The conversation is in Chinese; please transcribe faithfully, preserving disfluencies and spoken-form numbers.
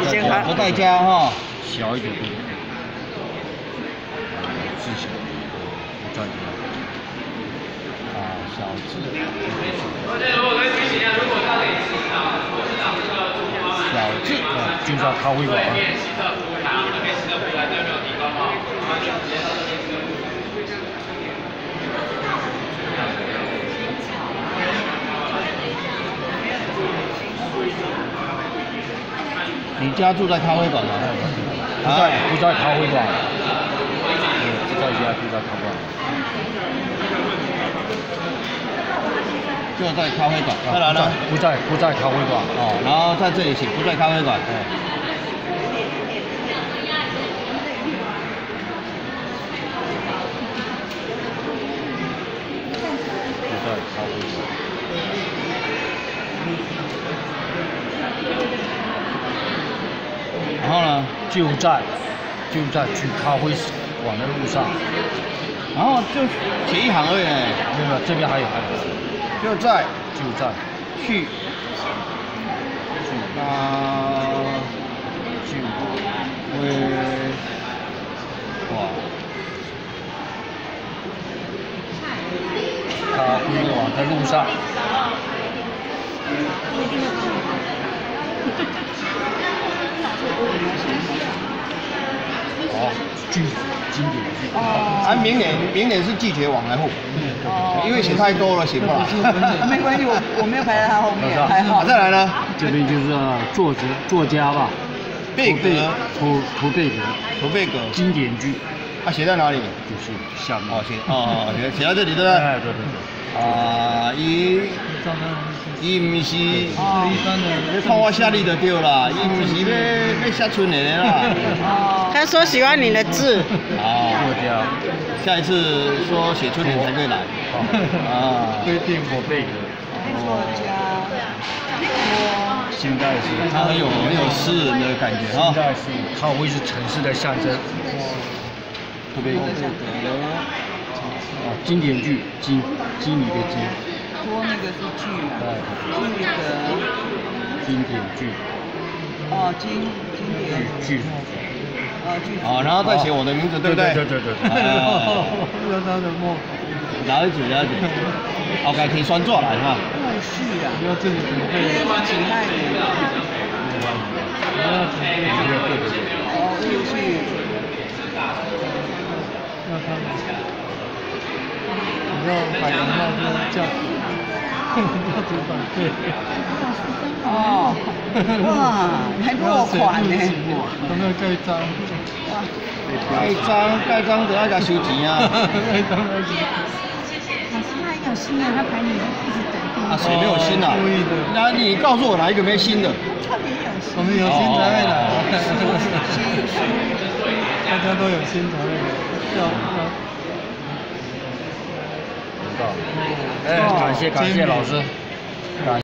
先看不带加哈， 小一点点，字小，不再加。 啊，小字。小字， 就是要咖啡馆。 你家住在咖啡馆吗？ 不在，不在咖啡馆。嗯，不在家，住在咖啡馆。 就在咖啡馆。再来呢？ 不在，不在咖啡馆。 哦，然后在这里写不在咖啡馆。 哎。不在咖啡馆。 然后呢？ 就在就在去咖啡馆的路上。 然后就写一行而已。 没有，这边还有还有。 就在就在去啊去威哇咖啡馆的路上。好，句子经典句。 哦。啊，明年明年是季节往来户。哦。因为写太多了，写不来。 没关系，我我没有排在他后面，还好。 再来呢？ 这边就是作者作家吧。 贝格。 图图贝格。 图贝格。 经典句。 啊，写在哪里？ 就是下面。 哦，写哦，写写在这里对不对？ 哎，对对对。 啊，伊伊唔是，你看我写你就对啦，伊唔是要要写春的啦。 他说喜欢你的字。 哦， 作家， 下一次说写春联才可以来。啊， 规定我贝格。 作家，我。 现代诗， 他很有很有诗人的感觉哈。 现代诗，咖啡是城市的象征。 特别有这个。 啊，经典剧，经经理的经。 多那个是剧嘛？对。剧的。 经典剧。 哦，经经典剧。 哦，剧。 好，然后再写我的名字，对不对？ 对对对对。 有他的梦。了解了解。后盖可以算作来哈。 故事啊。 不要这里准备。 几代人。 不要准备。对对对。 哦，故事。 要他们。你要反映到这个价值，价值反对。 哦，哇，还落款呢。 有没有盖章？ 哇， 盖章盖章都要给收钱啊。 盖章要收。 老师他很有心啊，他排你一直等第一。 啊，谁没有心啊？故意的。那你告诉我哪一个没心的？ 特别有心。 我们有心才会来。大家都有心才会来。要要。哎，感谢感谢老师。